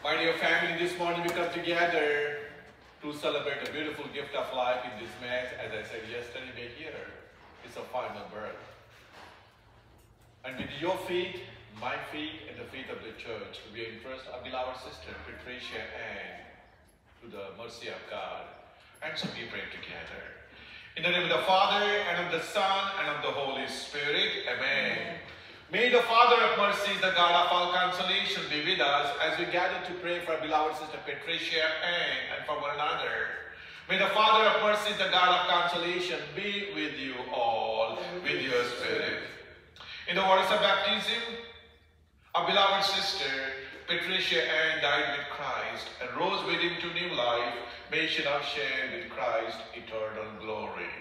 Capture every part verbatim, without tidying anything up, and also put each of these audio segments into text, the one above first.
My dear family, this morning we come together to celebrate the beautiful gift of life in this Mass. As I said yesterday, we're here. It's a final birth. And with your feet, my feet, and the feet of the church, we entrust our beloved sister, Patricia, and to the mercy of God. And so we pray together. In the name of the Father, and of the Son, and of the Holy Spirit. Amen. Amen. May the Father of mercies, the God of all consolation, be with us as we gather to pray for our beloved sister Patricia and, and for one another. May the Father of mercies, the God of consolation, be with you all, with your spirit. In the waters of baptism, our beloved sister Patricia Ann died with Christ and rose with him to new life. May she now share with Christ eternal glory.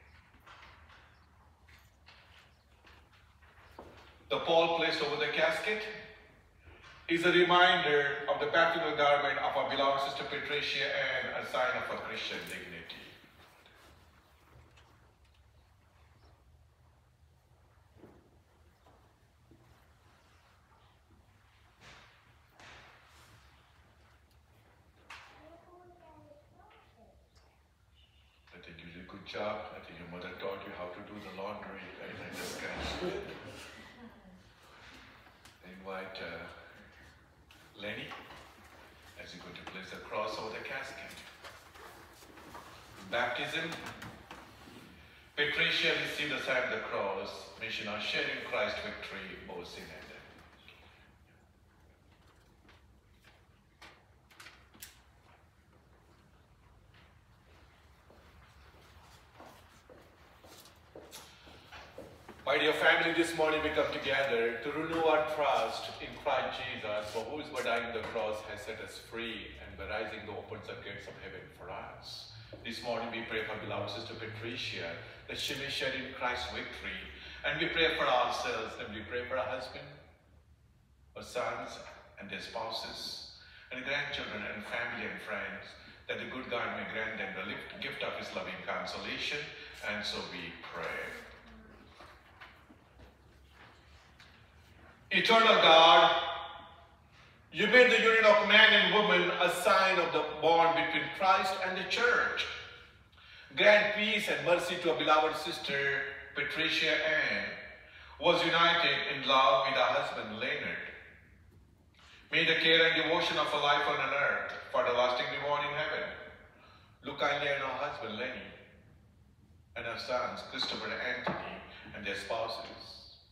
The pall placed over the casket is a reminder of the baptismal garment of our beloved sister Patricia and a sign of her Christian dignity. I think you did a good job. I think your mother taught you how to do the laundry. I think that's kind of invite uh, Lenny as you're going to place the cross over the casket. Baptism. Patricia received the sign of the cross. May she now share in Christ's victory over sin and death. My dear family, this morning we come together to renew our trust in Christ Jesus, for who is by dying on the cross has set us free, and by rising the opens the gates of heaven for us. This morning we pray for beloved sister Patricia, that she may share in Christ's victory, and we pray for ourselves, and we pray for our husband, our sons, and their spouses, and grandchildren, and family and friends, that the good God may grant them the gift of his loving consolation, and so we pray. Eternal God, you made the union of man and woman a sign of the bond between Christ and the church. Grant peace and mercy to our beloved sister Patricia Ann, who was united in love with her husband Leonard. May the care and devotion of her life on earth for the lasting reward in heaven look kindly on her husband Lenny and her sons Christopher and Anthony and their spouses.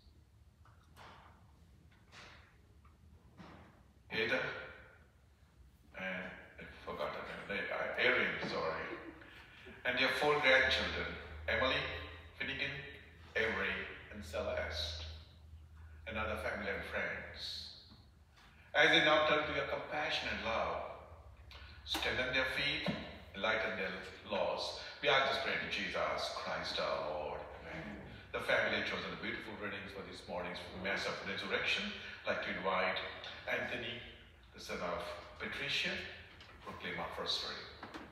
Heather, and I forgot her name, Erin, sorry, and their four grandchildren, Emily, Finnegan, Avery, and Celeste, and other family and friends. As they now turn to your compassion and love, strengthen their feet, enlighten their laws. We ask this prayer to Jesus Christ our Lord. Amen. The family has chosen the beautiful readings for this morning's Mass of Resurrection. I'd like to invite Anthony, the son of Patricia, to proclaim our first reading.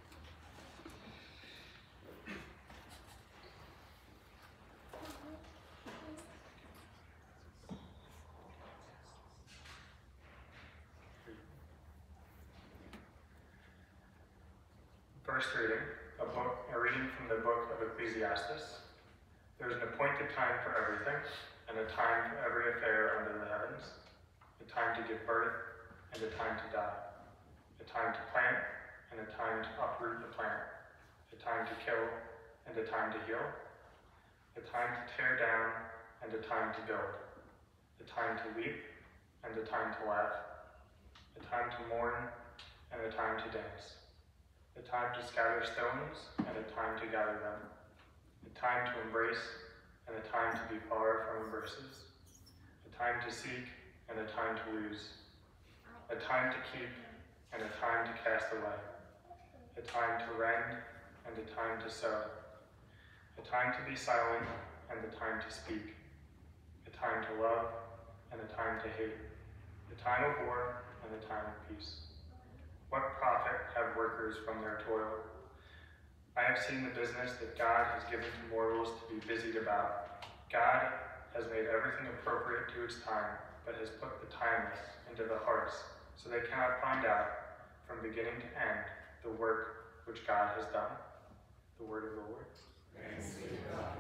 First reading, a, book, a reading from the book of Ecclesiastes. There is an appointed time for everything, and a time for every affair under the heavens. A time to give birth, and a time to die. A time to plant, and a time to uproot the plant. A time to kill, and a time to heal. A time to tear down, and a time to build. A time to weep, and a time to laugh. A time to mourn, and a time to dance. A time to scatter stones, and a time to gather them. A time to embrace, and a time to be far from embraces. A time to seek, and a time to lose. A time to keep, and a time to cast away. A time to rend, and a time to sow. A time to be silent, and a time to speak. A time to love, and a time to hate. A time of war, and a time of peace. What profit have workers from their toil? I have seen the business that God has given to mortals to be busied about. God has made everything appropriate to its time, but has put the timeless into the hearts so they cannot find out from beginning to end the work which God has done. The word of the Lord. Thanks be to God.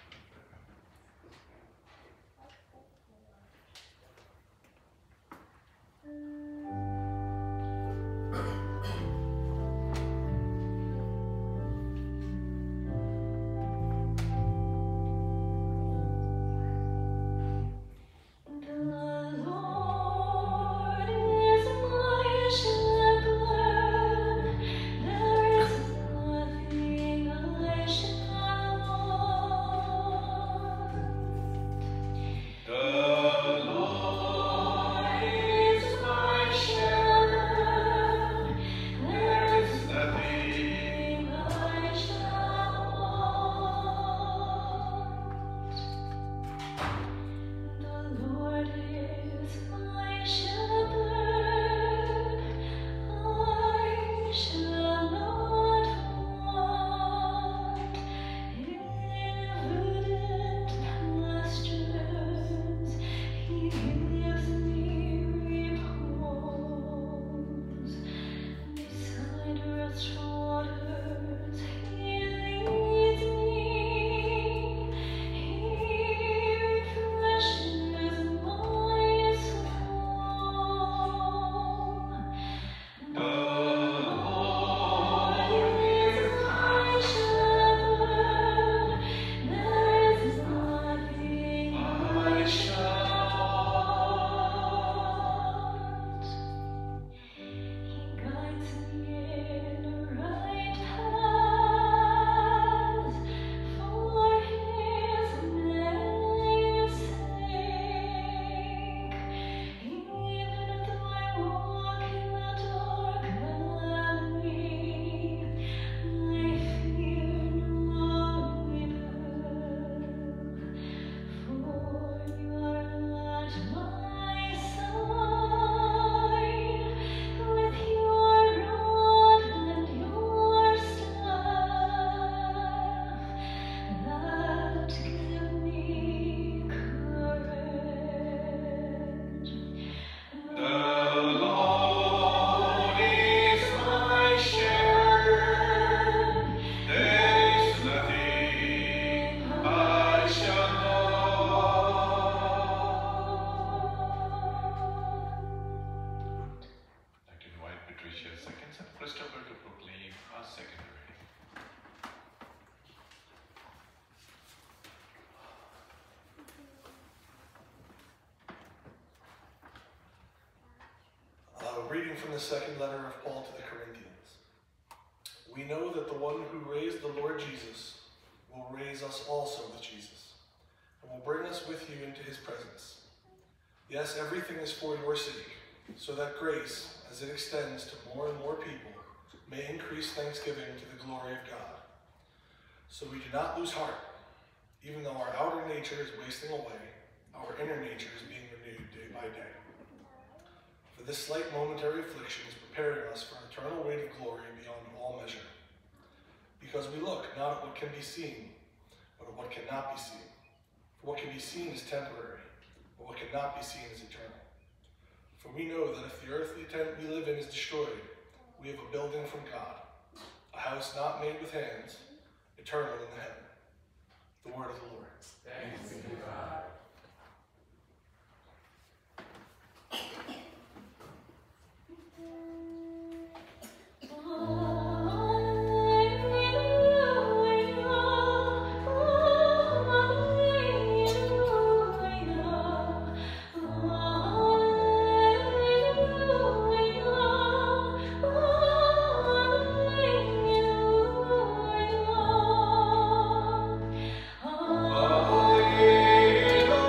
Reading from the second letter of Paul to the Corinthians. We know that the one who raised the Lord Jesus will raise us also with Jesus, and will bring us with you into his presence. Yes, everything is for your sake, so that grace, as it extends to more and more people, may increase thanksgiving to the glory of God. So we do not lose heart, even though our outer nature is wasting away, our inner nature is being renewed day by day. For this slight momentary affliction is preparing us for an eternal weight of glory beyond all measure. Because we look not at what can be seen, but at what cannot be seen. For what can be seen is temporary, but what cannot be seen is eternal. For we know that if the earthly tent we live in is destroyed, we have a building from God, a house not made with hands, eternal in the heaven. The word of the Lord. Thanks be to God. Alleluia.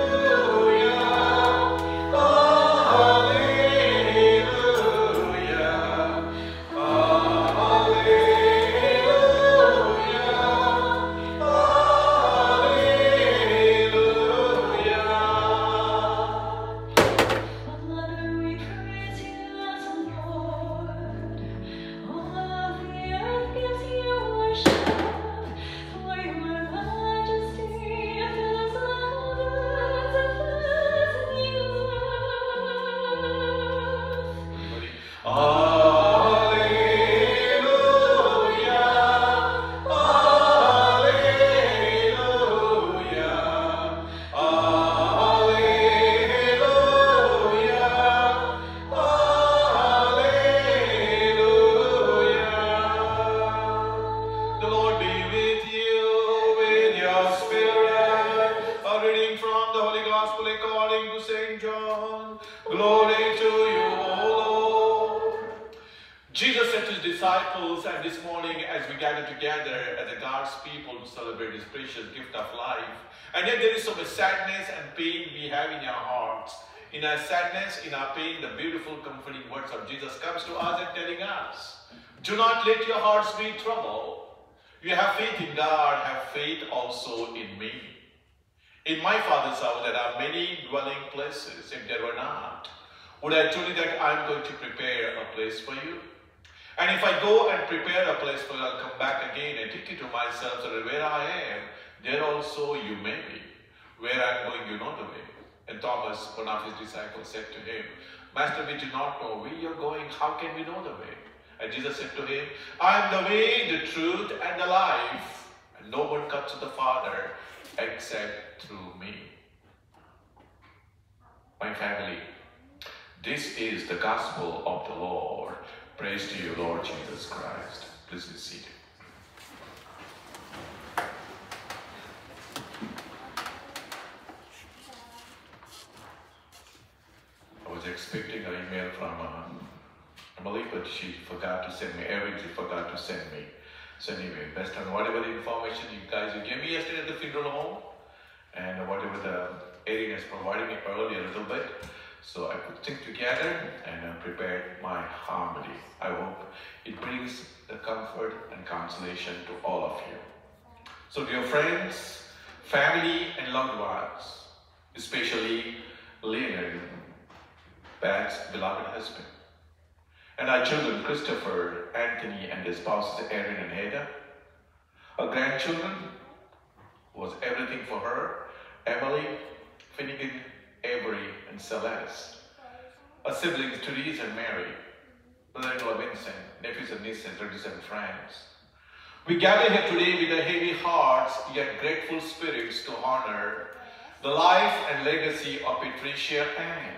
Jesus said to his disciples, and this morning as we gather together as a God's people to celebrate this precious gift of life, and yet there is so much sadness and pain we have in our hearts. In our sadness, in our pain, the beautiful comforting words of Jesus comes to us and telling us, do not let your hearts be troubled. You have faith in God, have faith also in me. In my Father's house there are many dwelling places. If there were not, would I tell you that I am going to prepare a place for you? And if I go and prepare a place for you, I'll come back again and take you to myself, so that where I am, there also you may be. Where I am going, you know the way. And Thomas, one of his disciples, said to him, Master, we do not know where you are going. How can we know the way? And Jesus said to him, I am the way, the truth, and the life. And no one comes to the Father except through me. My family, this is the gospel of the Lord. Praise to you, Lord Jesus Christ. Please be seated. I was expecting an email from uh, Emily, but she forgot to send me everything. She forgot to send me. So anyway, based on whatever the information you guys you gave me yesterday at the funeral home, and whatever the Erin has provided me earlier a little bit, so I put things together and uh, prepared my homily. I hope it brings the comfort and consolation to all of you. So dear friends, family and loved ones, especially Leonard, Pat's beloved husband, and our children Christopher, Anthony and their spouses Erin and Heather, our grandchildren was everything for her, Emily, Finnegan, Avery and Celeste, our siblings Therese and Mary, brother-in-law Vincent, nephews and nieces, relatives and friends. We gather here today with a heavy hearts yet grateful spirits to honor the life and legacy of Patricia Ann.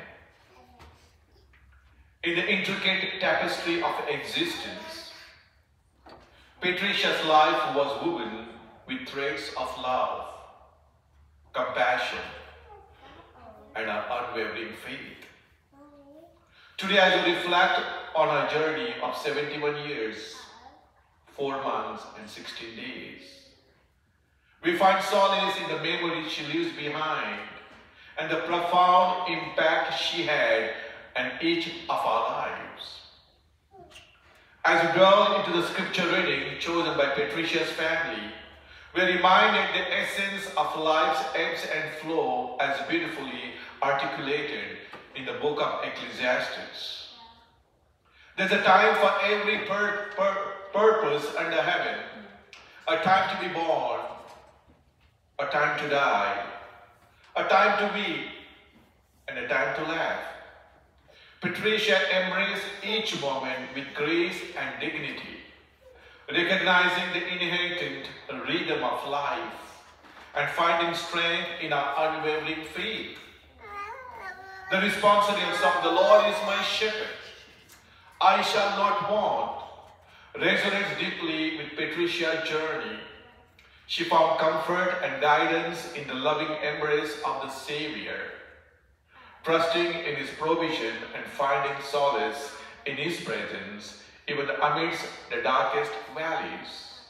In the intricate tapestry of existence, Patricia's life was woven with threads of love, compassion, and an unwavering faith. Today, as we reflect on our journey of seventy-one years, four months, and sixteen days, we find solace in the memories she leaves behind and the profound impact she had on each of our lives. As we delve into the scripture reading chosen by Patricia's family, we are reminded the essence of life's ebbs and flow as beautifully articulated in the book of Ecclesiastes. There's a time for every pur pur purpose under heaven, a time to be born, a time to die, a time to weep, and a time to laugh. Patricia embraced each moment with grace and dignity, recognizing the inherent rhythm of life and finding strength in our unwavering faith. The responsiveness of the Lord is my shepherd, I shall not want, resonates deeply with Patricia's journey. She found comfort and guidance in the loving embrace of the Savior, trusting in His provision and finding solace in His presence, even amidst the darkest valleys.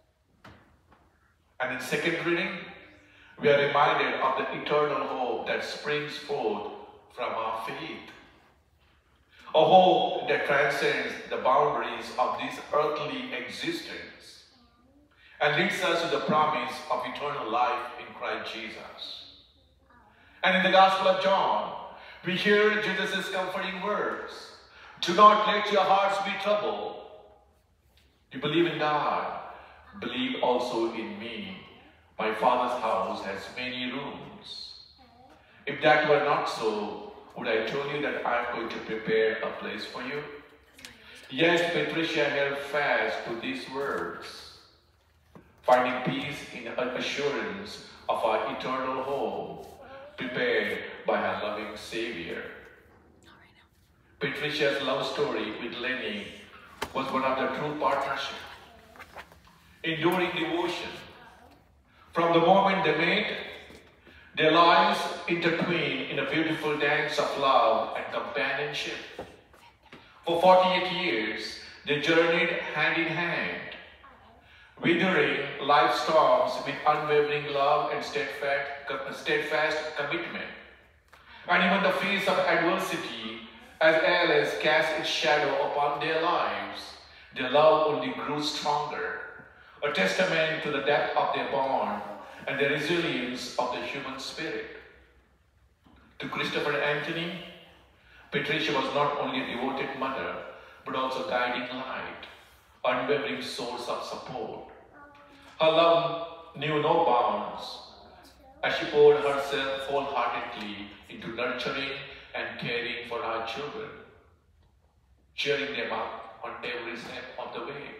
And in second reading, we are reminded of the eternal hope that springs forth from our faith. A hope that transcends the boundaries of this earthly existence and leads us to the promise of eternal life in Christ Jesus. And in the Gospel of John, we hear Jesus' comforting words, do not let your hearts be troubled. You believe in God, believe also in me. My Father's house has many rooms. If that were not so, would I tell you that I am going to prepare a place for you? Yes, Patricia held fast to these words, finding peace in an assurance of our eternal home, prepared by her loving Savior. Patricia's love story with Lenny was one of the true partnership, enduring devotion. From the moment they met, their lives intertwined in a beautiful dance of love and companionship. For forty-eight years, They journeyed hand in hand, weathering life storms with unwavering love and steadfast, steadfast commitment. And even the face of adversity, as well as cast its shadow upon their lives, their love only grew stronger, a testament to the depth of their bond and the resilience of the human spirit. To Christopher and Anthony, Patricia was not only a devoted mother, but also guiding light, unwavering source of support. Her love knew no bounds, as she poured herself wholeheartedly into nurturing and caring for our children, cheering them up on every step of the way.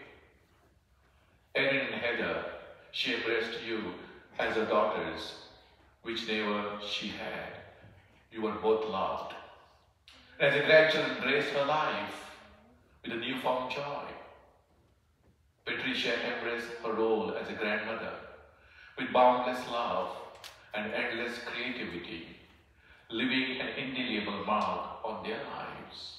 Erin and Heather, she embraced you as her daughters, which never she had. You were both loved. As a grandchild embraced her life with a newfound joy, Patricia embraced her role as a grandmother with boundless love and endless creativity, leaving an indelible mark on their lives.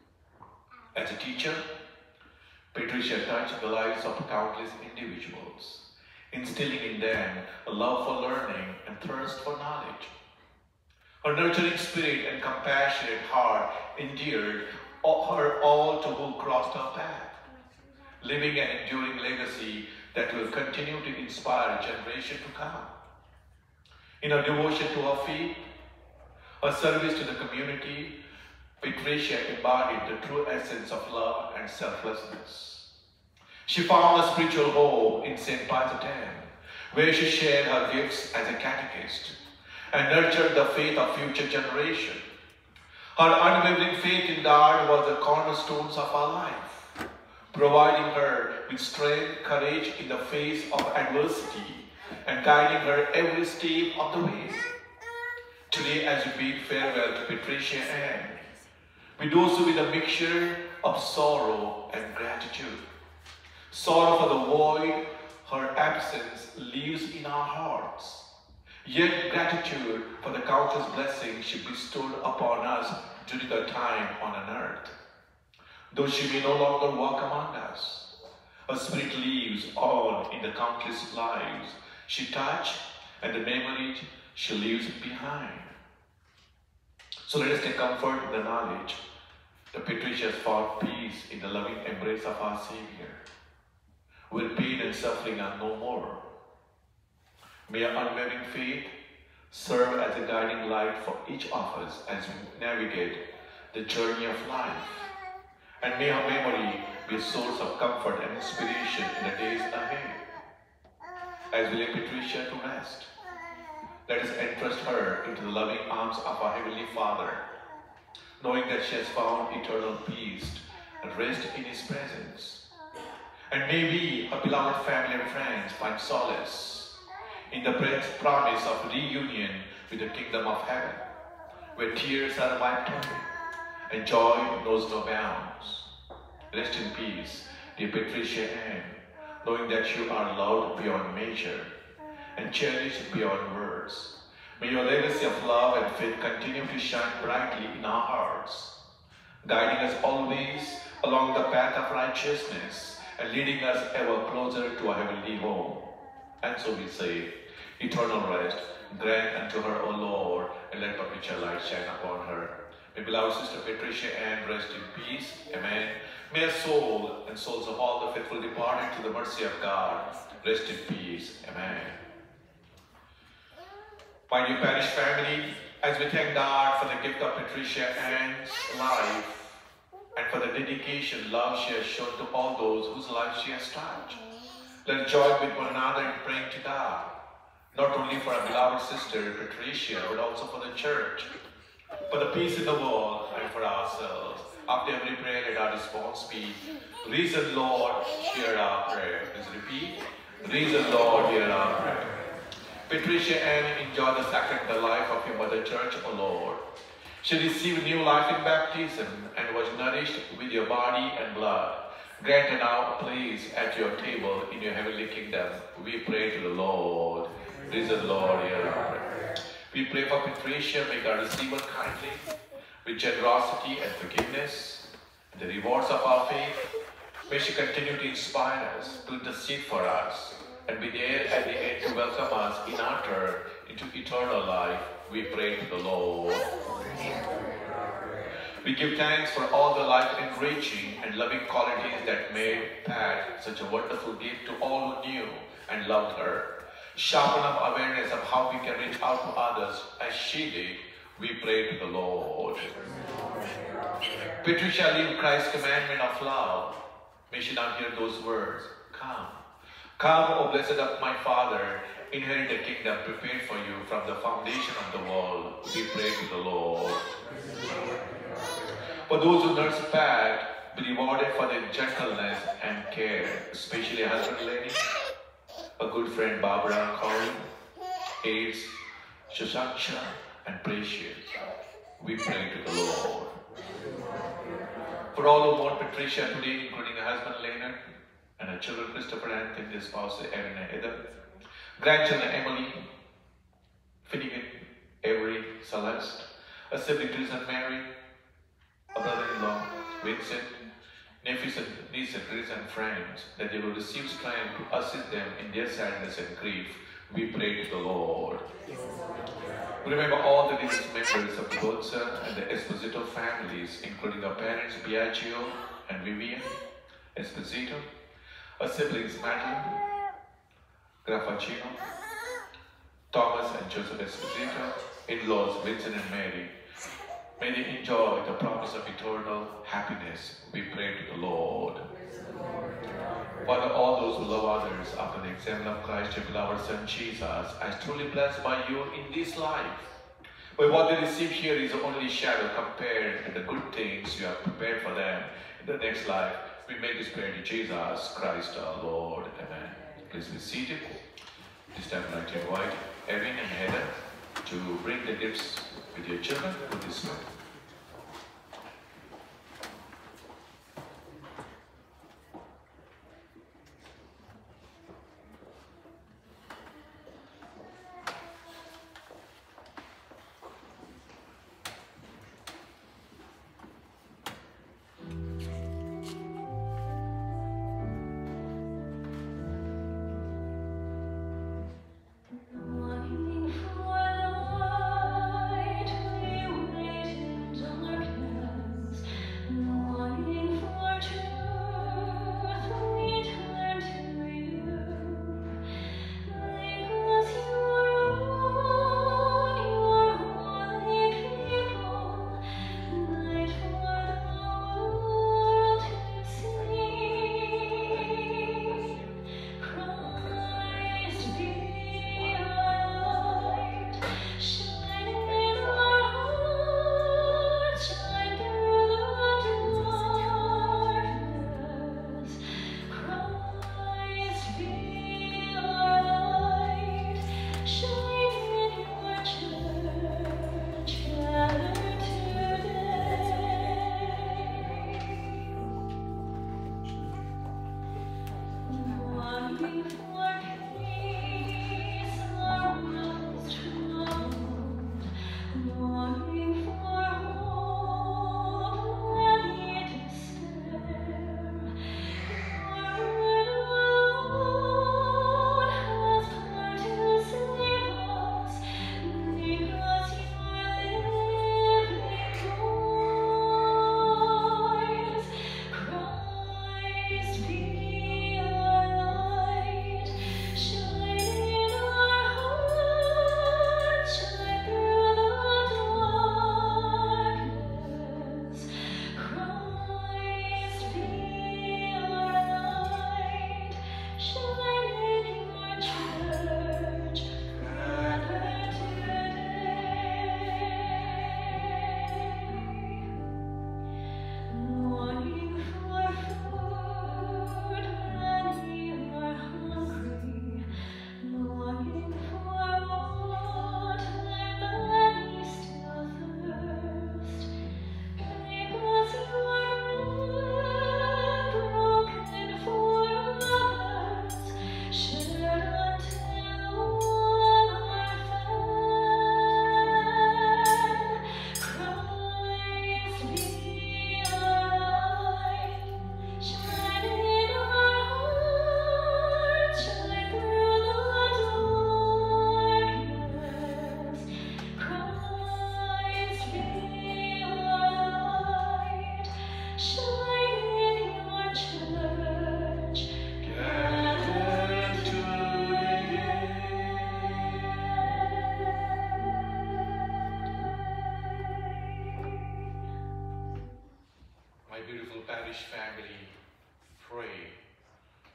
As a teacher, Patricia touched the lives of countless individuals, instilling in them a love for learning and thirst for knowledge. Her nurturing spirit and compassionate heart endeared her all to who crossed her path, leaving an enduring legacy that will continue to inspire a generation to come. In her devotion to her faith, her service to the community, Patricia embodied the true essence of love and selflessness. She found a spiritual home in Saint Pius X, where she shared her gifts as a catechist and nurtured the faith of future generations. Her unwavering faith in God was the cornerstones of her life, providing her with strength, courage in the face of adversity, and guiding her every step of the way. Today, as we bid farewell to Patricia Ann, we do so with a mixture of sorrow and gratitude. Sorrow for the void her absence leaves in our hearts, yet gratitude for the countless blessings she bestowed upon us during her time on an earth. Though she may no longer walk among us, her spirit lives on in the countless lives she touched and the memories she leaves behind. So let us take comfort in the knowledge that Patricia has found peace in the loving embrace of our Savior, where pain and suffering are no more. May our unwavering faith serve as a guiding light for each of us as we navigate the journey of life. And may her memory be a source of comfort and inspiration in the days ahead. As we lay Patricia to rest, let us entrust her into the loving arms of our Heavenly Father, knowing that she has found eternal peace and rest in His presence. And may we, her beloved family and friends, find solace in the promise of reunion with the kingdom of heaven, where tears are wiped away and joy knows no bounds. Rest in peace, dear Patricia Ann, knowing that you are loved beyond measure and cherished beyond words. May your legacy of love and faith continue to shine brightly in our hearts, guiding us always along the path of righteousness and leading us ever closer to our heavenly home. And so we say, eternal rest, grant unto her, O Lord, and let perpetual light shine upon her. May beloved Sister Patricia Ann rest in peace. Amen. May her soul and souls of all the faithful departed to the mercy of God rest in peace. Amen. My dear parish family, as we thank God for the gift of Patricia Ann's life and for the dedication, love she has shown to all those whose lives she has touched, let us join with one another in praying to God, not only for our beloved sister Patricia, but also for the church, for the peace in the world, and for ourselves. After every prayer, let our response be, Reason, Lord, hear our prayer. Please repeat, Reason, Lord, hear our prayer. Patricia Ann enjoyed the sacramental life of your mother church, O Lord. She received new life in baptism and was nourished with your body and blood. Grant her now a place at your table in your heavenly kingdom. We pray to the Lord. Reason, Lord, hear our prayer. We pray for Patricia. May God receive her kindly with generosity and forgiveness, and the rewards of our faith, May she continue to inspire us, to intercede for us, and be there at the end to welcome us in our turn into eternal life. We pray to the Lord. We give thanks for all the life-enriching and loving qualities that made Pat such a wonderful gift to all who knew and loved her. Sharpen up awareness of how we can reach out to others as she did. We pray to the Lord. Patricia lived Christ's commandment of love. May she now hear those words. Come. Come, O blessed of my Father, inherit the kingdom prepared for you from the foundation of the world. We pray to the Lord. For those who nurse Pat, be rewarded for their gentleness and care, especially husband Lenny, a good friend Barbara and Corey, aides Shashaksha and Precious. We pray to the Lord. For all who mourn Patricia today, including her husband Leonard and her children Christopher, Anthony, their spouse Erin and Heather, grandchildren Emily, Finnegan, Avery, Celeste, a sibling and Mary, a brother-in-law, Vincent, nephews and nieces, and friends, that they will receive strength to assist them in their sadness and grief. We pray to the Lord. Remember all the living members of the Bozza and the Esposito families, including our parents Biagio and Vivian Esposito, our siblings Madeline, Grafacino, Thomas and Joseph Esposito, in-laws Vincent and Mary. May they enjoy the promise of eternal happiness. We pray to the Lord. Father, all those who love others after the example of Christ, you love our Son Jesus, as truly blessed by you in this life. But what they receive here is only shadow compared to the good things you have prepared for them in the next life. We make this prayer to Jesus Christ our Lord. Amen. Please be seated. This time I'd like to invite Erin and Heather to bring the gifts with your children to this way. Waiting for light, we waited.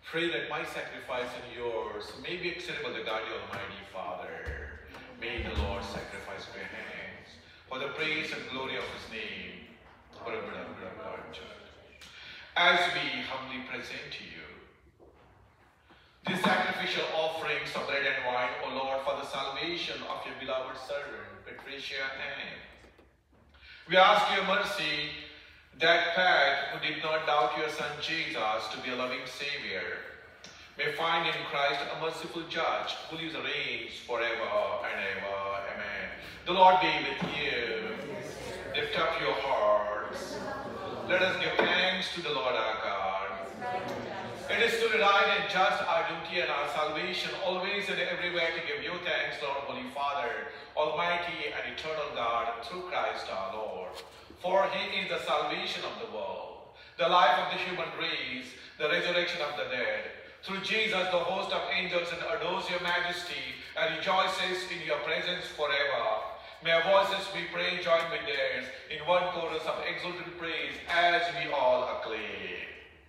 Pray that my sacrifice and yours may be acceptable to God, the Almighty Father. May the Lord sacrifice to your hands for the praise and glory of His name, for the good of our church. As we humbly present to you these sacrificial offerings of bread and wine, O Lord, for the salvation of your beloved servant, Patricia, and we ask your mercy that Pat, who did not doubt your Son Jesus to be a loving Savior, may find in Christ a merciful Judge who lives and reigns forever and ever. Amen. The Lord be with you. Lift up your hearts. Let us give thanks to the Lord our God. It is truly right and just our duty and our salvation, always and everywhere, to give you thanks, Lord, Holy Father, Almighty and eternal God, through Christ our Lord. For He is the salvation of the world, the life of the human race, the resurrection of the dead. Through Jesus, the host of angels and adores your majesty and rejoices in your presence forever. May our voices, we pray, join with theirs in one chorus of exultant praise as we all acclaim.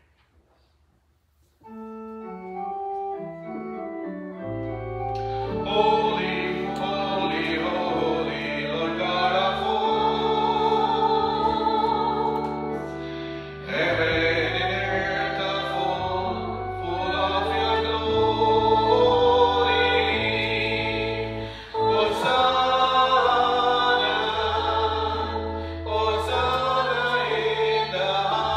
Holy, holy, holy, Lord God of hosts, heaven and earth are full, full of your glory. Hosanna, Hosanna in the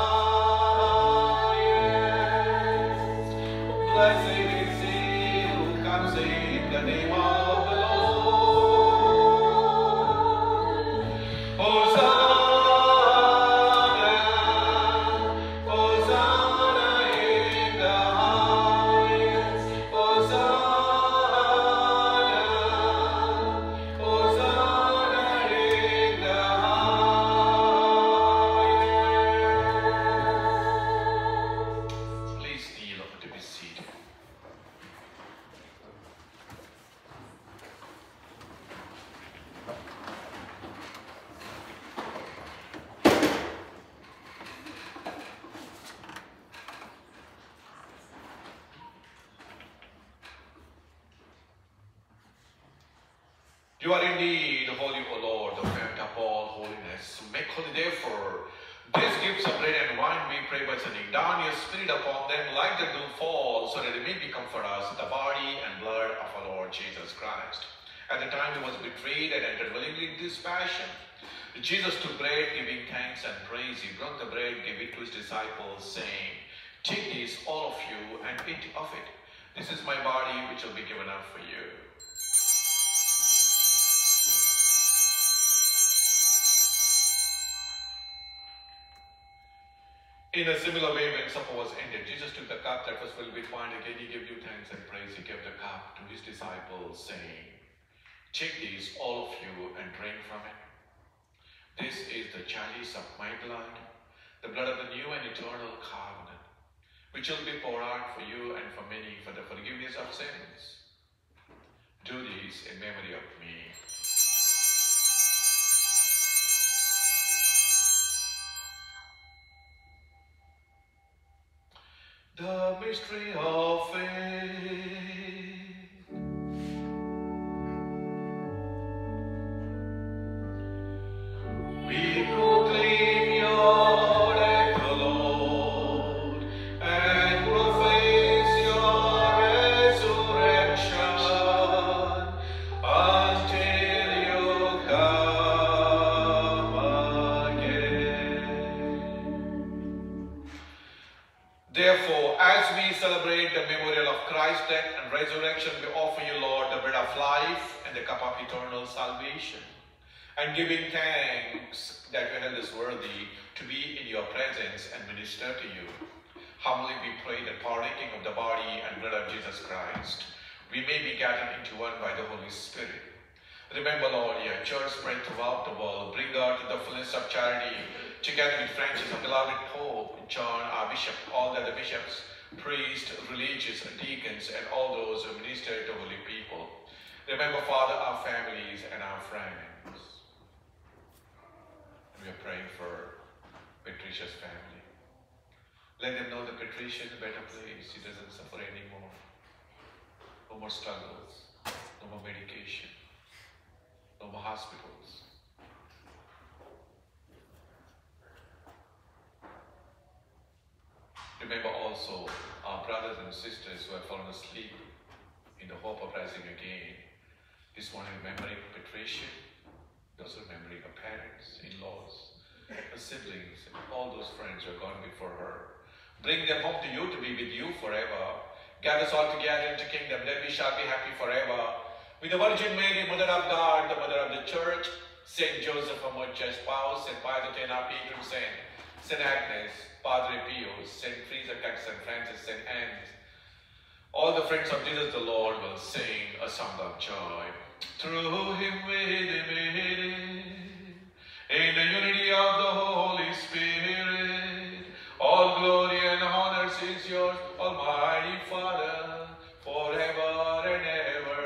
highest. Blessed is he who comes in the name of the Lord. Hosanna, Hosanna in the highest. Hosanna, Hosanna in the highest. Please kneel to be seated. You are indeed holy, O Lord, the fount of all holiness. Make holy, therefore, these gifts of bread and wine, we pray, by sending down your Spirit upon them like the dew fall, so that it may become for us the body and blood of our Lord Jesus Christ. At the time he was betrayed and entered willingly into his passion, Jesus took bread, giving thanks and praise. He broke the bread, gave it to his disciples, saying, "Take this, all of you, and eat of it. This is my body, which will be given up for you." In a similar way, when supper was ended, Jesus took the cup that was filled with wine. Again, he gave you thanks and praise. He gave the cup to his disciples, saying, "Take this, all of you, and drink from it. This is the chalice of my blood, the blood of the new and eternal covenant, which will be poured out for you and for many for the forgiveness of sins. Do this in memory of me." The mystery of faith. We proclaim your death, O Lord, and profess your resurrection until you come again. Therefore, as we celebrate the memorial of Christ's death and resurrection, we offer you, Lord, the bread of life and the cup of eternal salvation, and giving thanks that you held us worthy to be in your presence and minister to you. Humbly we pray that, partaking of the body and blood of Jesus Christ, we may be gathered into one by the Holy Spirit. Remember, Lord, your church spread throughout the world. Bring her to the fullness of charity, together with Francis, our beloved Pope, John, our bishop, all the other bishops, priests, religious, deacons, and all those who minister to holy people. Remember, Father, our families and our friends. We are praying for Patricia's family. Let them know that Patricia is a better place. She doesn't suffer anymore. No more struggles. No more medication. No more hospitals. Remember also our brothers and sisters who have fallen asleep in the hope of rising again. This morning remembering Patricia, also remembering her parents, in-laws, her siblings, and all those friends who have gone before her. Bring them home to you to be with you forever. Gather us all together into kingdom, then we shall be happy forever. With the Virgin Mary, Mother of God, the Mother of the Church, Saint Joseph, our Church Pius, Saint Pius the Ten, our patron saint, Saint Agnes, Padre Pius, Saint Teresa, Saint Francis, Saint Anne. All the friends of Jesus the Lord will sing a song of joy. Through him, with him, with him, in the unity of the Holy Spirit, all glory and honor is yours, Almighty Father, forever and ever.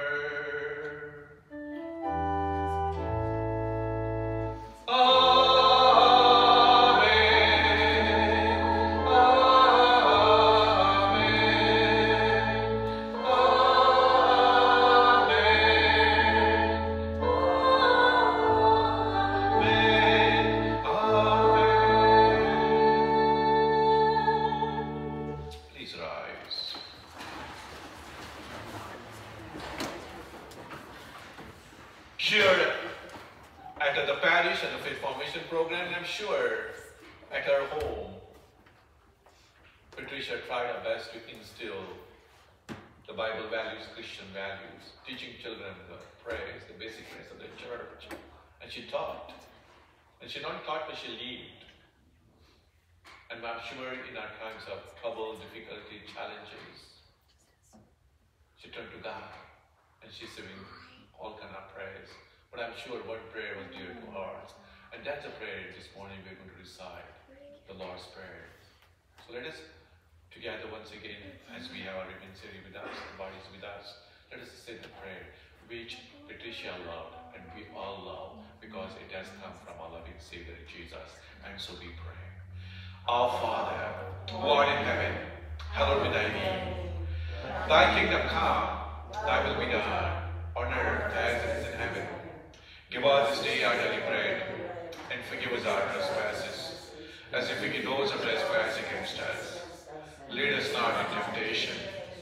Sure, at her home, Patricia tried her best to instill the Bible values, Christian values, teaching children the prayers, the basic prayers of the church. And she taught. And she not taught, but she lived. And I'm sure in our times of trouble, difficulty, challenges, she turned to God. And she's saying all kind of prayers. But I'm sure one prayer was dear to her. And that's a prayer this morning we're going to recite, the Lord's Prayer. So let us together once again, as we have our Repentory with us, the bodies with us, let us say the prayer which Patricia loved and we all love because it has come from our loving Savior Jesus. And so we pray. Our Father, who art in heaven, hallowed be thy name. Thy kingdom come, thy will be done, on earth as it is in heaven. Give us this day our daily bread, and forgive us our trespasses, as we forgive those who trespass against us. Lead us not into temptation.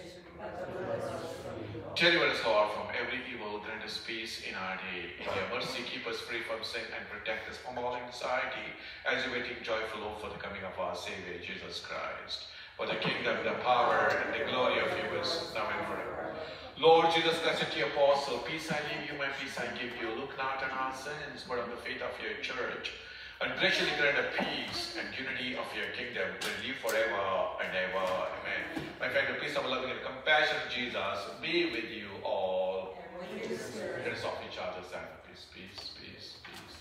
Deliver us, Lord, from every evil. Grant us peace in our day. In your mercy, keep us free from sin and protect us from all anxiety, as we waiting joyful hope for the coming of our Savior, Jesus Christ. For the kingdom, the power, and the glory of yours, now and forever. Lord Jesus Christ, to your apostle, peace I leave you, my peace I give you. Look not on our sins, but on the faith of your church. And graciously grant a peace and unity of your kingdom will live forever and ever. Amen. My friend, the peace of loving and compassion of Jesus be with you all. Let us offer each other's hand. Peace, peace, peace, peace.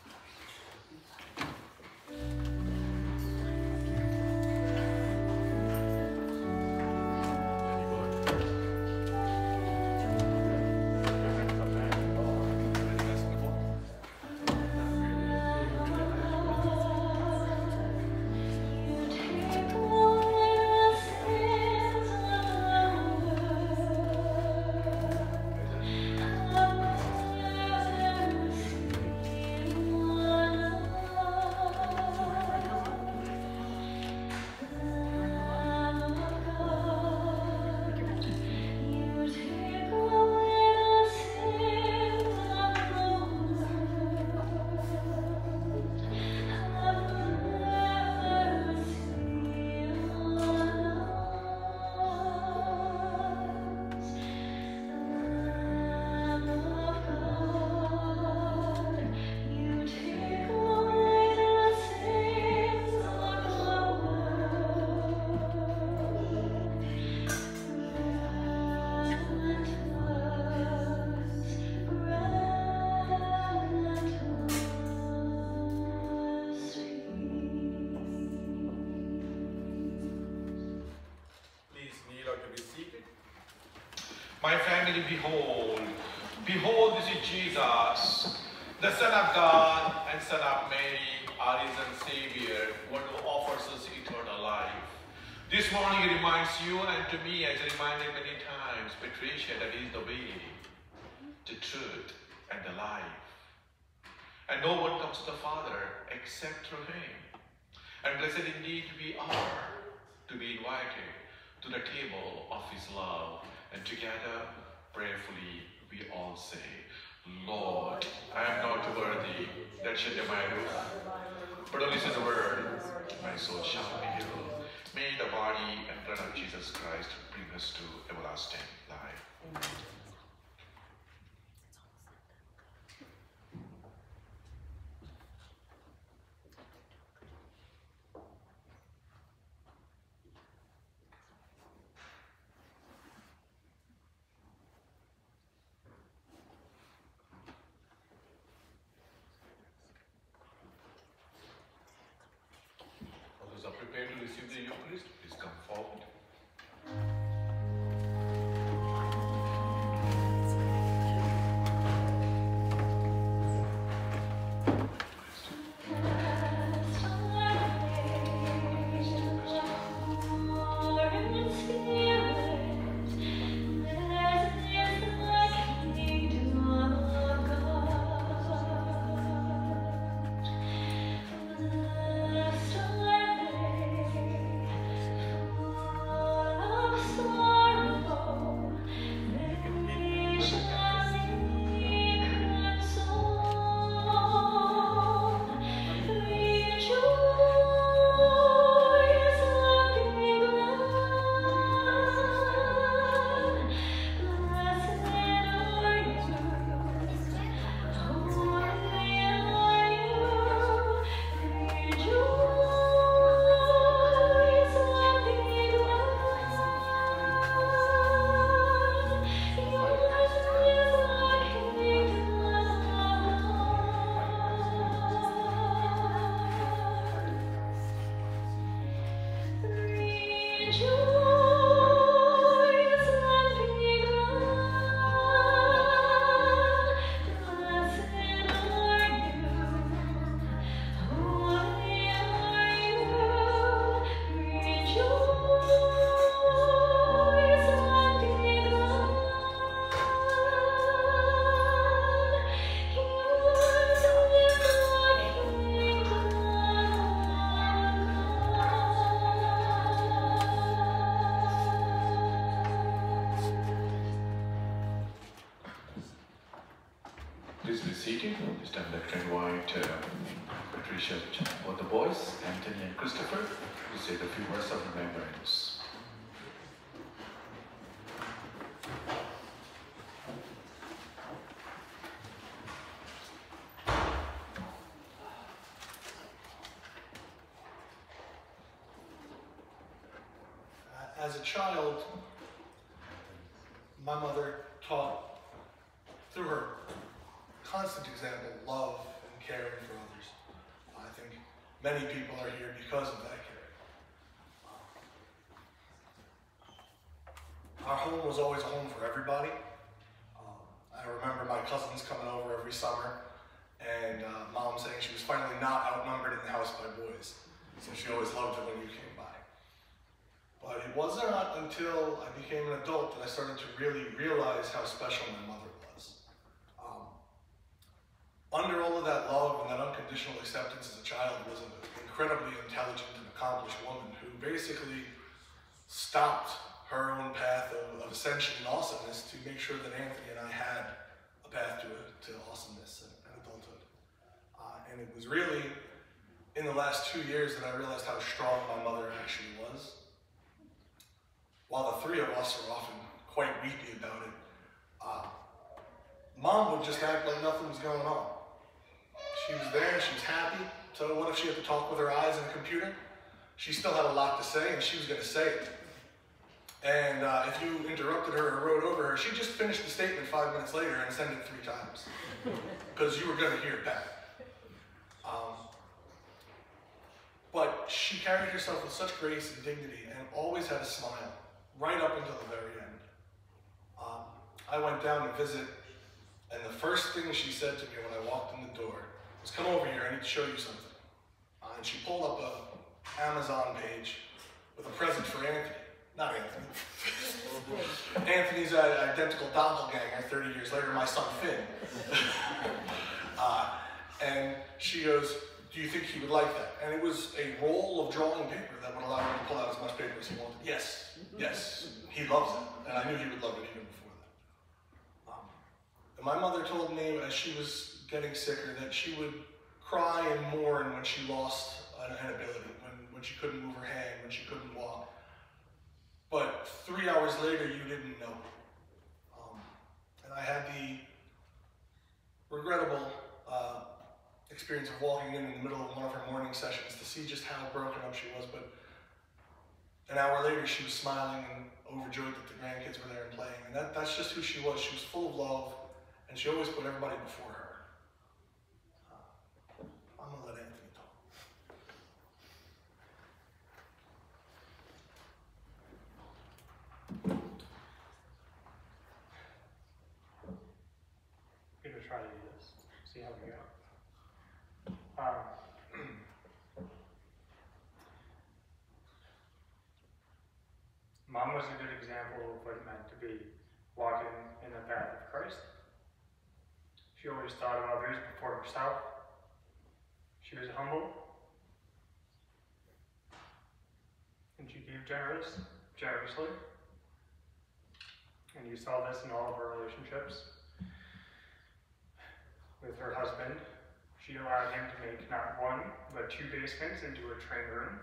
My family, behold, behold, this is Jesus, the Son of God and Son of Mary, our risen Savior, one who offers us eternal life. This morning it reminds you and to me, as reminded many times, Patricia, that is the way, the truth, and the life. And no one comes to the Father except through Him. And blessed indeed we are to be invited to the table of His love. And together, prayerfully, we all say, Lord, I am not worthy that should be my roof, but only say the word, my soul shall be healed. May the body and blood of Jesus Christ bring us to everlasting life. Those are prepared to receive the Eucharist, please come forward. Please be seated. This time I'd like to invite uh, Patricia or the boys, Anthony and Christopher, to say the few words of remembrance. As a child, my mother taught, through her constant example, love and caring for others. I think many people are here because of that caring. Our home was always a home for everybody. Um, I remember my cousins coming over every summer, and uh, Mom saying she was finally not outnumbered in the house by boys. So she always loved it when you came by. But it wasn't until I became an adult that I started to really realize how special my mother was. Um, under all of that love and that unconditional acceptance as a child was an incredibly intelligent and accomplished woman who basically stopped her own path of, of ascension and awesomeness to make sure that Anthony and I had a path to, to awesomeness and, and adulthood. Uh, and it was really in the last two years that I realized how strong my mother actually was. While the three of us are often quite weepy about it, uh, Mom would just act like nothing was going on. She was there, she was happy, so what if she had to talk with her eyes on a computer? She still had a lot to say, and she was going to say it. And uh, if you interrupted her or wrote over her, she'd just finish the statement five minutes later and send it three times, because you were going to hear it back. Um, but she carried herself with such grace and dignity and always had a smile. Right up until the very end. Um, I went down to visit, and the first thing she said to me when I walked in the door was, "Come over here, I need to show you something." Uh, and she pulled up a Amazon page with a present for Anthony. Not Anthony. Anthony's an identical doppelganger thirty years later, my son Finn. uh, and she goes, do you think he would like that? And it was a roll of drawing paper that would allow him to pull out as much paper as he wanted. Yes, yes, he loves it. And I knew he would love it even before that. Um, and my mother told me as she was getting sicker that she would cry and mourn when she lost an, an ability, when, when she couldn't move her hand, when she couldn't walk. But three hours later, you didn't know. Um, and I had the regrettable uh, experience of walking in in the middle of one of her morning sessions to see just how broken up she was. But an hour later, she was smiling and overjoyed that the grandkids were there and playing. And that, that's just who she was. She was full of love, and she always put everybody before her. Uh, I'm going to let Anthony talk. I'm going to try to do this, see how we go. Um, Mom was a good example of what it meant to be walking in the path of Christ. She always thought of others before herself. She was humble. And she gave generous, generously. And you saw this in all of her relationships. With her husband, she allowed him to make not one, but two basements into a train room.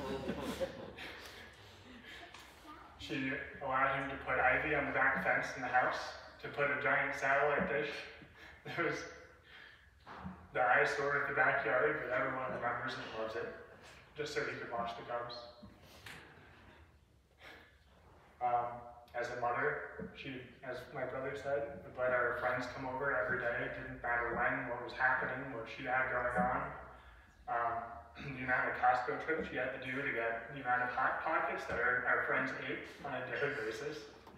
She allowed him to put ivy on the back fence in the house, to put a giant satellite dish. There was the eyesore of the backyard, but everyone remembers and loves it, just so he could watch the Cubs. Um, as a mother, she, as my brother said, would let our friends come over every day. It didn't matter when, what was happening, what she had going on. Um, the amount of Costco trips she had to do to get the amount of Hot Pockets that our, our friends ate on a daily basis.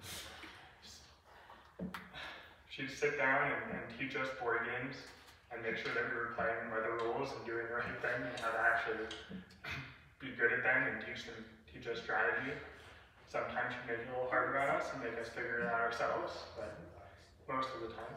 She'd sit down and, and teach us board games and make sure that we were playing by the rules and doing the right thing and how to actually be good at them and teach them, teach us strategy. Sometimes she'd make it a little harder on us and make us figure it out ourselves, but most of the time.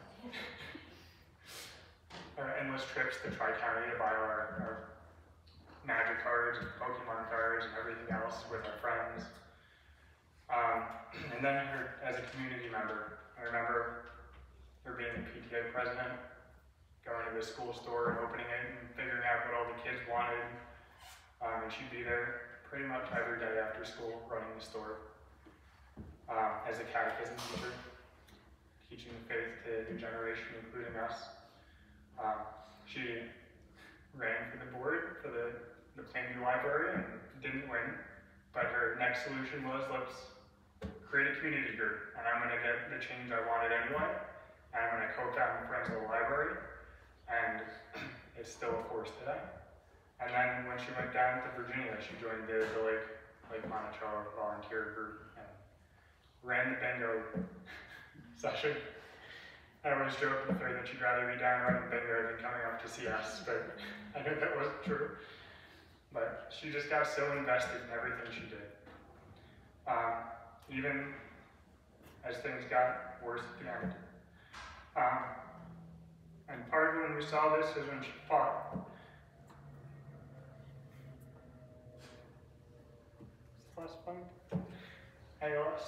Our endless trips to Tri-County to buy our, our Magic cards and Pokemon cards and everything else with our friends. Um, and then her, as a community member, I remember her being a P T A president, going to the school store and opening it and figuring out what all the kids wanted. Um, and she'd be there pretty much every day after school running the store. Um, as a catechism teacher, teaching the faith to a new generation, including us. Um, she ran for the board for the the Plainview Library and didn't win, but her next solution was, let's create a community group, and I'm going to get the change I wanted anyway, and I'm going to co-found the Friends of the Library, and it's still a force today. And then when she went down to Virginia, she joined the, the Lake, Lake Monticello volunteer group and ran the bingo session. I always joke with her that she'd rather be down running bingo than coming up to see us, but I know that wasn't true. But she just got so invested in everything she did. Um, even as things got worse at the end. Um, and part of when we saw this is when she fought. Is this last one? I lost.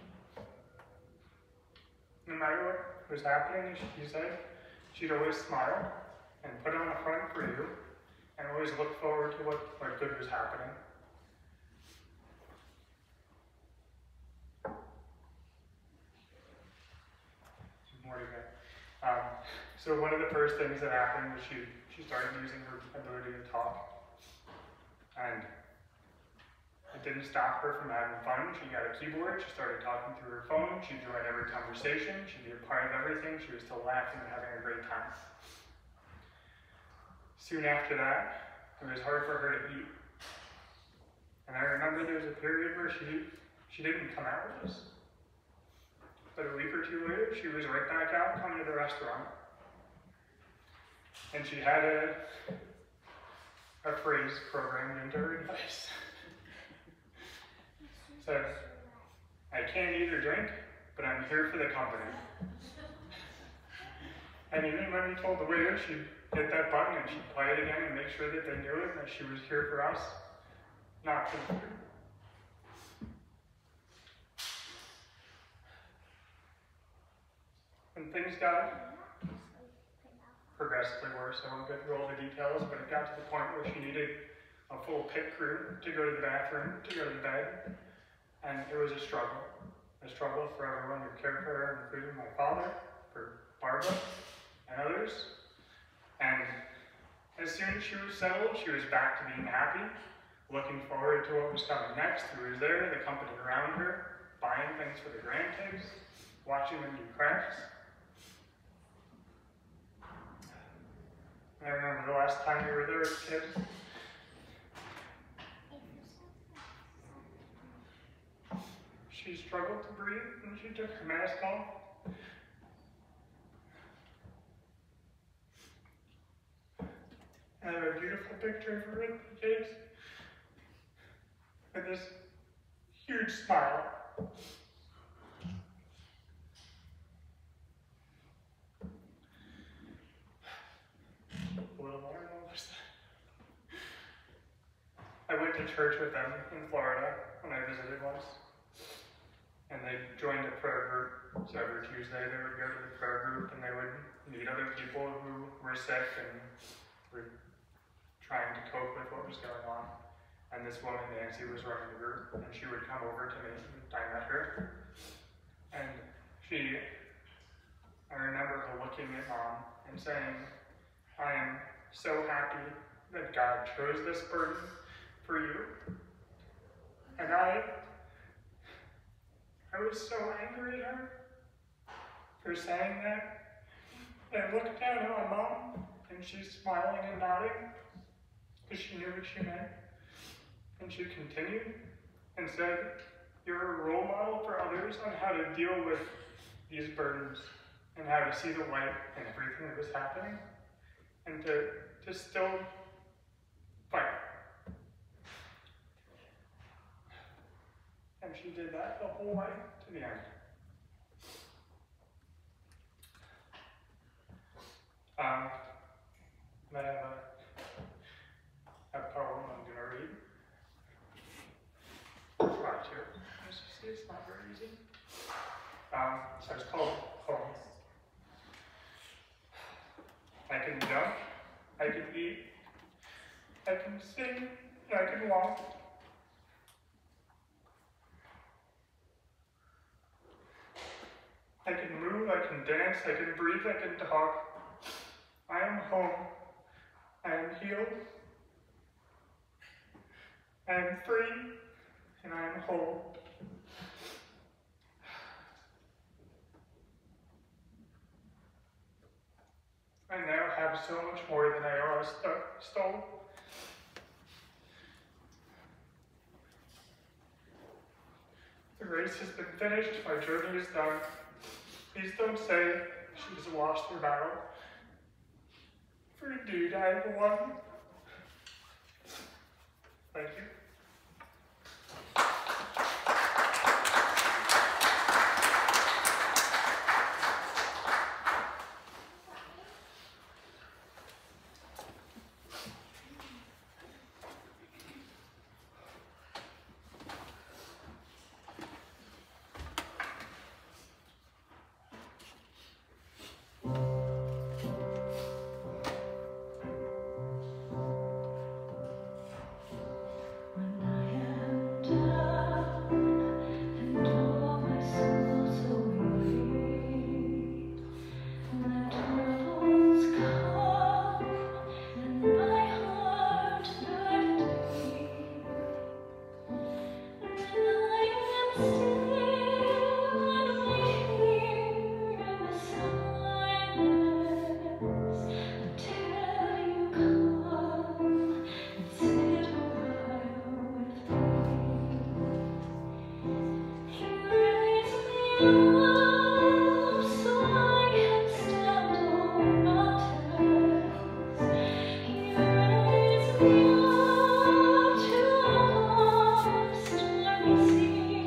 No matter what was happening, she said, she'd always smile and put on a front for you. And always look forward to what, what good was happening. More to go. Um, so one of the first things that happened was she, she started using her ability to talk. And it didn't stop her from having fun. She got a keyboard, she started talking through her phone, she'd join every conversation, she'd be a part of everything, she was still laughing and having a great time. Soon after that, it was hard for her to eat. And I remember there was a period where she, she didn't come out with us. But a week or two later, she was right back out coming to the restaurant. And she had a, a phrase programmed into her advice. said, I can't eat or drink, but I'm here for the company. And even when we told the waiter she'd hit that button and she'd play it again and make sure that they knew it and that she was here for us, not for the food. When things got progressively worse, I won't go through all the details, but it got to the point where she needed a full pit crew to go to the bathroom, to go to bed, and it was a struggle. A struggle for everyone who cared for her, including my father, for Barbara, and others. And as soon as she was settled, she was back to being happy, looking forward to what was coming next, who was there, the company around her, buying things for the grandkids, watching them do crafts. I remember the last time we were there as kids. She struggled to breathe and she took her mask off. And I have a beautiful picture of her with the kids. With this huge smile. A little more and almost. I went to church with them in Florida when I visited once. And they joined a prayer group. So every Tuesday they would go to the prayer group and they would meet other people who were sick and were trying to cope with what was going on. And this woman, Nancy, was running the group, and she would come over to me and I met her. And she, I remember her looking at Mom and saying, I am so happy that God chose this burden for you. And I, I was so angry at her for saying that. And I looked down at my mom, and she's smiling and nodding, because she knew what she meant. And she continued and said, you're a role model for others on how to deal with these burdens and how to see the light in everything that was happening and to, to still fight. And she did that the whole way to the end. Um, I have a, a poem I'm going to read. Try to. Let's just see, it's not very easy. Um, so it's called Home. I can jump, I can eat, I can sing, and I can walk. I can move, I can dance, I can breathe, I can talk. I am home. I am healed. I am free, and I am whole. I now have so much more than I ever stole. The race has been finished, my journey is done. Please don't say she has lost her battle, for indeed I have won. Thank you. See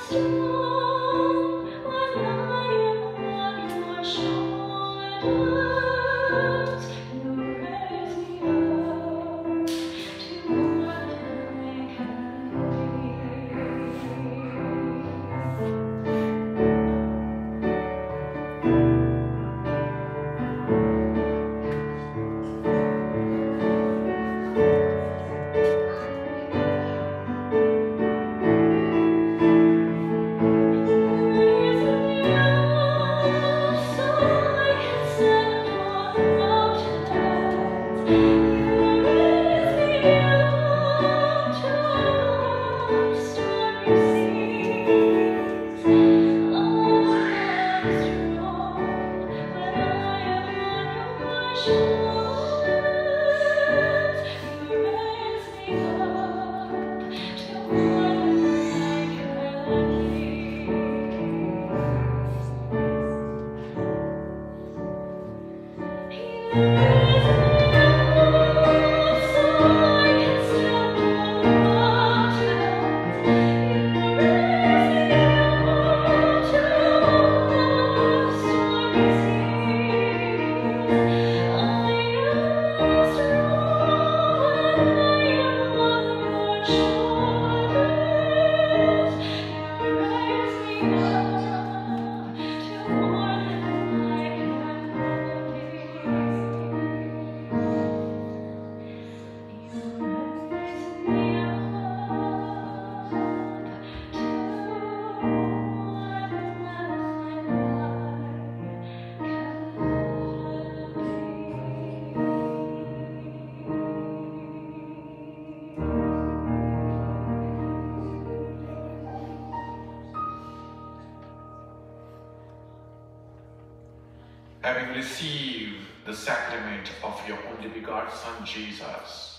Having received the sacrament of your only begotten Son, Jesus,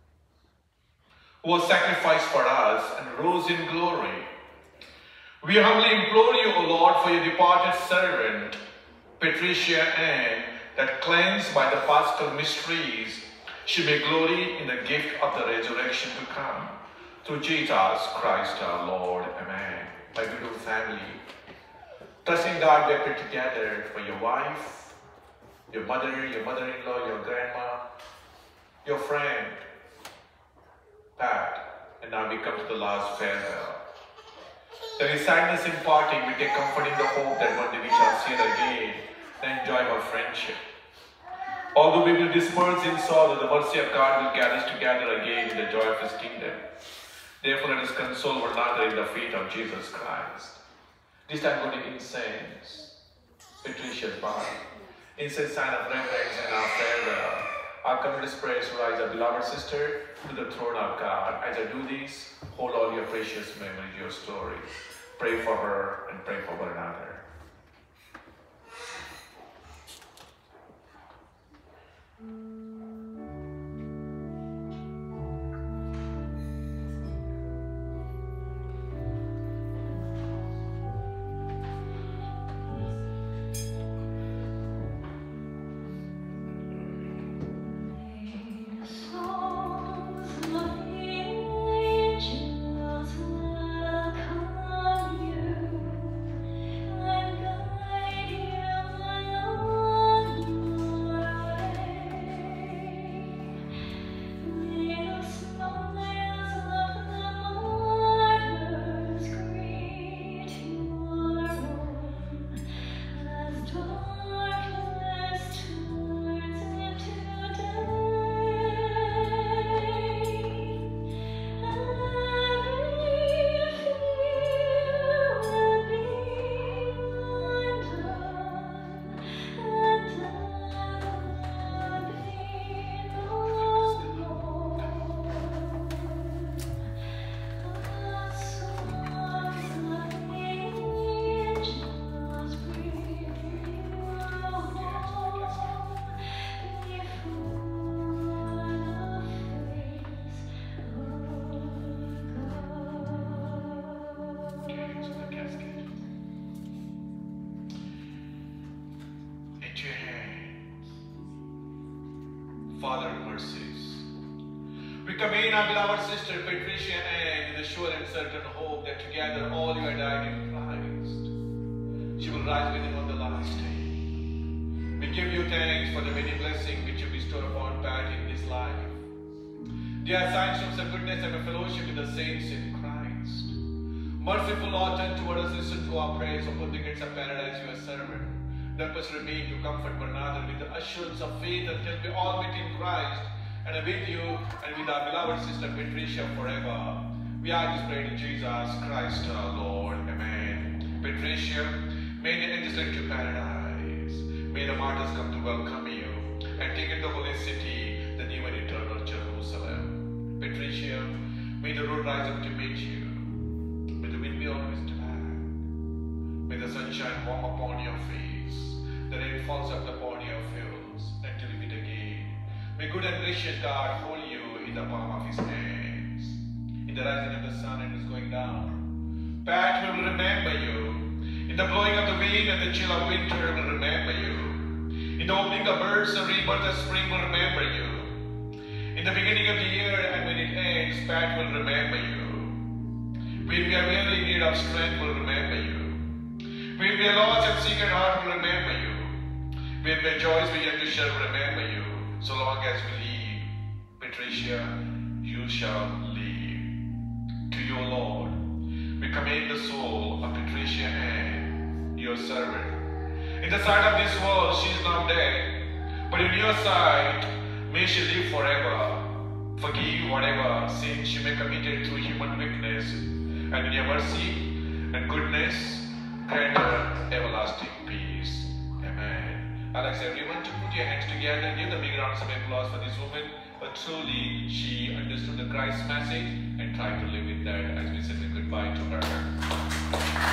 who was sacrificed for us and rose in glory, we humbly implore you, O Lord, for your departed servant, Patricia Ann, that cleansed by the paschal mysteries, she may glory in the gift of the resurrection to come. Through Jesus Christ our Lord. Amen. My beautiful family, trusting God, we are put together for your wife, your mother, your mother-in-law, your grandma, your friend, Pat, and now we come to the last farewell. There is sadness in parting, we take comfort in the hope that one day we shall see her again and enjoy our friendship. Although we will disperse in sorrow, the mercy of God will gather us together again in the joy of His kingdom. Therefore, let us console one another in the feet of Jesus Christ. This time go to incense, Patricia's body. Incense, sign of reverence and our farewell. Our committed prayers to rise our beloved sister to the throne of God. As I do this, hold all your precious memories, your stories. Pray for her and pray for one another. Father of mercies, we commend our beloved sister Patricia Ann in the sure and certain hope that together all you and I in Christ, she will rise with him on the last day. We give you thanks for the many blessings which you bestow upon Pat in this life. They are signs of the goodness and the fellowship with the saints in Christ. Merciful Lord, turn toward us, listen to our prayers, open the gates of paradise, your servant. Help us remain to comfort one another with the assurance of faith until we all meet in Christ and are with you and with our beloved sister Patricia forever. We ask this prayer in Jesus Christ our Lord. Amen. Patricia, may the angels lead you to paradise. May the martyrs come to welcome you and take into the holy city, the new and eternal Jerusalem. Patricia, may the road rise up to meet you. May the wind be always glad. May the sunshine warm upon your face. The rain falls up upon your fields until you meet again. May good and gracious God hold you in the palm of his hands. In the rising of the sun and its going down, Pat will remember you. In the blowing of the wind and the chill of winter will remember you. In the opening of birds, the rebirth of spring will remember you. In the beginning of the year and when it ends, Pat will remember you. When we are really in need of strength, will remember you. When we are lost and seek at heart, will remember you. When we rejoice, we yet to shall remember you. So long as we live, Patricia, you shall live. To you, Lord, we commend the soul of Patricia Ann, your servant. In the sight of this world, she is now dead, but in your sight, may she live forever. Forgive whatever sin she may have committed through human weakness, and in your mercy and goodness, grant her everlasting peace. Amen. I'd like everyone to put your hands together and give the big round of applause for this woman. But truly, she understood the Christ message and tried to live with that as we say goodbye to her.